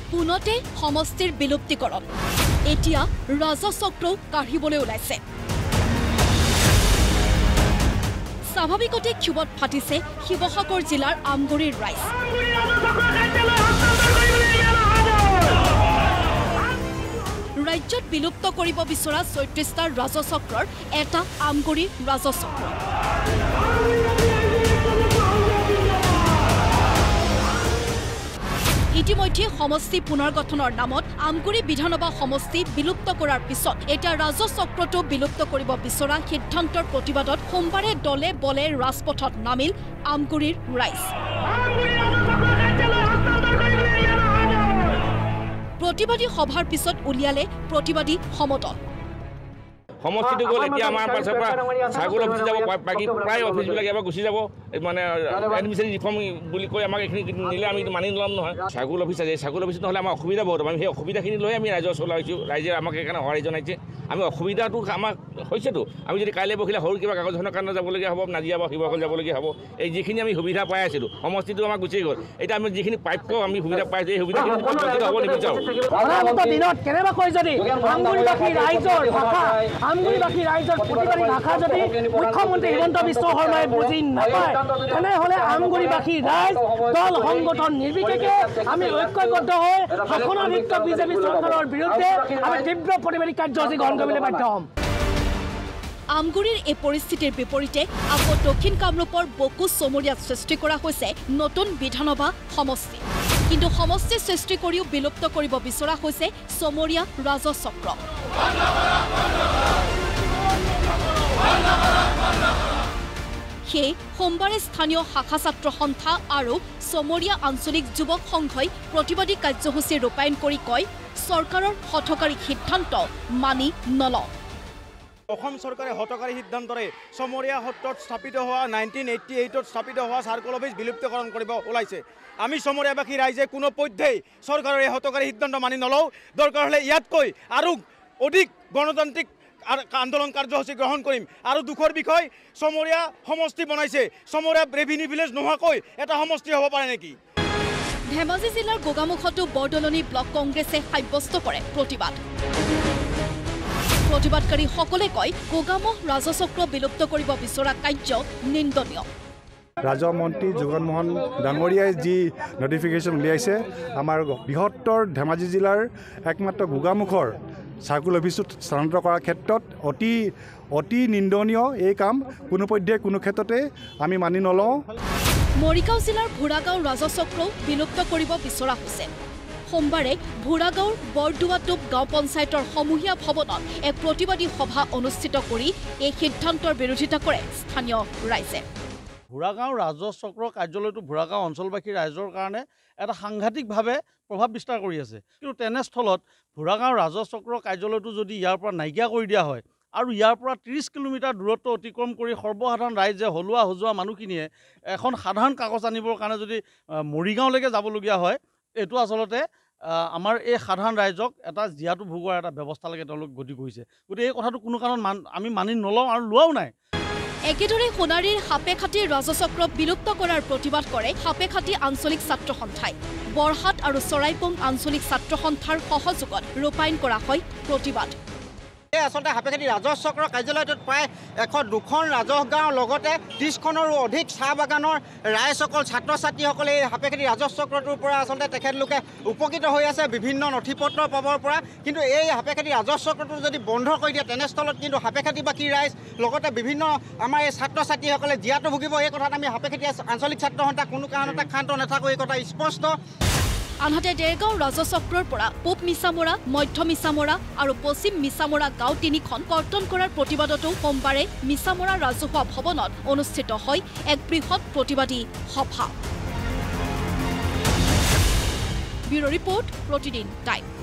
পুনতে সমষ্টিৰ বিলুপ্তিকৰণ এতিয়া ৰাজচক্ৰও কাঢ়িবলৈ ওলাইছে স্বাভাৱিকতে ক্ষোভত ফাটিছে শিৱসাগৰ জিলাৰ আমগুৰিৰ ৰাইজ ৰাজ্যত বিলুপ্ত কৰিব বিচৰা ৩৬টা ৰাজচক্ৰৰ এটা আমগুৰিৰ ৰাজচক্ৰ ইতিমধ্যে সমষ্টি পুনৰ্গঠনৰ নামত আমগুৰি বিধানসভা সমষ্টি বিলুপ্ত কৰাৰ পিছত এটা ৰাজচক্ৰটো বিলুপ্ত কৰিব বিচৰা সিদ্ধান্তৰ প্ৰতিবাদত সোমবাৰে দলে বলে ৰাজপথত নামিল আমগুৰিৰ ৰাইজ প্ৰতিবাদী সভাৰ পিছত উলিয়ালে প্ৰতিবাদী সমদল সমষ্টিটো গ'ল এতিয়া আমাৰ পাছৰ পৰা ছাগল অফিচ যাব বাকী প্ৰায় অফিচবিলাক এবাৰ গুচি যাব মানে এডমিশ্যন ৰিফৰ্ম বুলি কৈ আমাক এইখিনি নিলে আমি মানি নলাম নহয় ছাগল অফিচ আছে ছাগল অফিচ নহ'লে আমাৰ অসুবিধা বহুত আমি সেই অসুবিধাখিনি লৈ আমি ৰাইজক চলাইছোঁ ৰাইজে আমাক সেইকাৰণে সহায় জনাইছে আমি অসুবিধাটো আমাক হৈছেতো আমি যদি কাইলৈ বহিলে সৰু কিবা কাগজখনৰ কাৰণে যাবলগীয়া হ'ব নাজিয়া বা শিৱসাগৰ যাবলগীয়া হ'ব এই যিখিনি আমি সুবিধা পাই আছিলোঁ সমষ্টিটো আমাক গুচি গ'ল এতিয়া আমি যিখিনি প্ৰাপ্য আমি সুবিধা পাইছোঁ এই সুবিধাখিনি বঞ্চিত হ'ব নিবিচাৰোঁ দিনত কেনেবাকৈ যদি আমগুৰিবাসী ৰাইজৰ ভাষা আমগুৰিবাসী ৰাইজৰ প্ৰতিবাদী ভাষা যদি মুখ্যমন্ত্ৰী হিমন্ত বিশ্ব শৰ্মাই বুজি নাপায় তেনেহ'লে আমগুৰিবাসী ৰাইজ দল সংগঠন নিৰ্বিশেষে আমি ঐক্যবদ্ধ হৈ শাসনাধিষ্ঠ বিজেপি চৰকাৰৰ বিৰুদ্ধে আমি তীব্ৰ প্ৰতিবাদী কাৰ্যসূচী গ্ৰহণ কৰিবলৈ বাধ্য হ'ম আমগুৰিৰ এই পৰিস্থিতিৰ বিপৰীতে আকৌ দক্ষিণ কামৰূপৰ বকু চমৰীয়াত সৃষ্টি কৰা হৈছে নতুন বিধানসভা সমষ্টি কিন্তু সমষ্টি সৃষ্টি কৰিও বিলুপ্ত কৰিব বিচৰা হৈছে চমৰীয়া ৰাজচক্ৰ সেই সোমবাৰে স্থানীয় শাখা ছাত্ৰ সন্থা আৰু চমৰীয়া আঞ্চলিক যুৱক সংঘই প্ৰতিবাদী কাৰ্যসূচী ৰূপায়ণ কৰি কয় চৰকাৰৰ হঠকাৰী সিদ্ধান্ত মানি নলওঁ অসম চৰকাৰে হঠকাৰী সিদ্ধান্তৰে চমৰীয়া সত্ৰত স্থাপিত হোৱা 1988ত স্থাপিত হোৱা চাৰ্কল অফিচ বিলুপ্তকৰণ কৰিব ওলাইছে আমি চমৰীয়াবাসী ৰাইজে কোনো পধ্যেই চৰকাৰৰ এই হঠকাৰী সিদ্ধান্ত মানি নলওঁ দৰকাৰ হ'লে ইয়াতকৈ আৰু অধিক গণতান্ত্ৰিক আন্দোলন কাৰ্যসূচী গ্ৰহণ কৰিম আৰু দুখৰ বিষয় চমৰীয়া সমষ্টি বনাইছে চমৰীয়া ৰেভিনিউ ভিলেজ নোহোৱাকৈ এটা সমষ্টি হ'ব পাৰে নেকি ধেমাজি জিলাৰ গোগামুখতো বৰদলনি ব্লক কংগ্ৰেছে সাব্যস্ত কৰে প্ৰতিবাদ প্ৰতিবাদকাৰীসকলে কয় গোগামুখ ৰাজচক্ৰ বিলুপ্ত কৰিব বিচৰা কাৰ্য নিন্দনীয় ৰাজহ মন্ত্ৰী যোগনমোহন ডাঙৰীয়াই যি নটিফিকেশ্যন উলিয়াইছে আমাৰ বৃহত্তৰ ধেমাজি জিলাৰ একমাত্ৰ গোগামুখৰ চাৰ্কুল অফিচত স্থানান্তৰ কৰাৰ ক্ষেত্ৰত অতি নিন্দনীয় এই কাম কোনোপধ্যে কোনো ক্ষেত্ৰতে আমি মানি নলওঁ মৰিগাঁও জিলাৰ ভোৰাগাঁও ৰাজচক্ৰও বিলুপ্ত কৰিব বিচৰা হৈছে সোমবাৰে ভোৰাগাঁৱৰ বৰদুৱাটোপ গাঁও পঞ্চায়তৰ সমূহীয়া ভৱনত এক প্ৰতিবাদী সভা অনুষ্ঠিত কৰি এই সিদ্ধান্তৰ বিৰোধিতা কৰে স্থানীয় ৰাইজে ভোৰাগাঁও ৰাজচক্ৰ কাৰ্যালয়টো ভোৰাগাঁও অঞ্চলবাসী ৰাইজৰ কাৰণে এটা সাংঘাতিকভাৱে প্ৰভাৱ বিস্তাৰ কৰি আছে কিন্তু তেনেস্থলত ভোৰাগাঁও ৰাজচক্ৰ কাৰ্যালয়টো যদি ইয়াৰ পৰা নাইকিয়া কৰি দিয়া হয় আৰু ইয়াৰ পৰা 30 কিলোমিটাৰ দূৰত্ব অতিক্ৰম কৰি সৰ্বসাধাৰণ ৰাইজে হলুৱা সজোৱা মানুহখিনিয়ে এখন সাধাৰণ কাগজ আনিবৰ কাৰণে যদি মৰিগাঁওলৈকে যাবলগীয়া হয় এইটো আচলতে আমাৰ এই সাধাৰণ ৰাইজক এটা জীয়াটো ভোগৰ এটা ব্যৱস্থালৈকে তেওঁলোক গতি কৰিছে গতিকে এই কথাটো কোনো কাৰণত আমি মানি নলওঁ আৰু লোৱাও নাই একেদৰে সোণাৰীৰ সাপেখাতি ৰাজচক্ৰ বিলুপ্ত কৰাৰ প্ৰতিবাদ কৰে সাপেখাতি আঞ্চলিক ছাত্ৰ সন্থাই বৰহাট আৰু চৰাইপুং আঞ্চলিক ছাত্ৰ সন্থাৰ সহযোগত ৰূপায়ণ কৰা হয় প্ৰতিবাদ আচলতে সাপেখাতি ৰাজচক্ৰ কাৰ্যালয়টোত প্ৰায় 102খন ৰাজহ গাঁও লগতে 30খনৰো অধিক চাহ বাগানৰ ৰাইজসকল ছাত্ৰ ছাত্ৰীসকলে এই সাপেখাতি ৰাজচক্ৰটোৰ পৰা আচলতে তেখেতলোকে উপকৃত হৈ আছে বিভিন্ন নথি পত্ৰ পাবৰ পৰা কিন্তু এই সাপেখাতি ৰাজচক্ৰটো যদি বন্ধ কৰি দিয়ে তেনেস্থলত কিন্তু সাপেখাতিবাসী ৰাইজ লগতে বিভিন্ন আমাৰ এই ছাত্ৰ ছাত্ৰীসকলে জীয়াটো ভুগিব এই কথাত আমি সাপেখাতি আঞ্চলিক ছাত্ৰ সন্থা কোনো কাৰণতে ক্ষান্ত নাথাকোঁ এই কথা স্পষ্ট আনহাতে দেৰগাঁও ৰাজচক্ৰৰ পৰা পূব মিছামৰা মধ্য মিছামৰা আৰু পশ্চিম মিছামৰা গাঁও 3খন কৰ্তন কৰাৰ প্ৰতিবাদতো সোমবাৰে মিছামৰা ৰাজহুৱা ভৱনত অনুষ্ঠিত হয় এক বৃহৎ প্ৰতিবাদী সভা ব্যুৰ ৰিপৰ্ট প্ৰতিদিন টাইম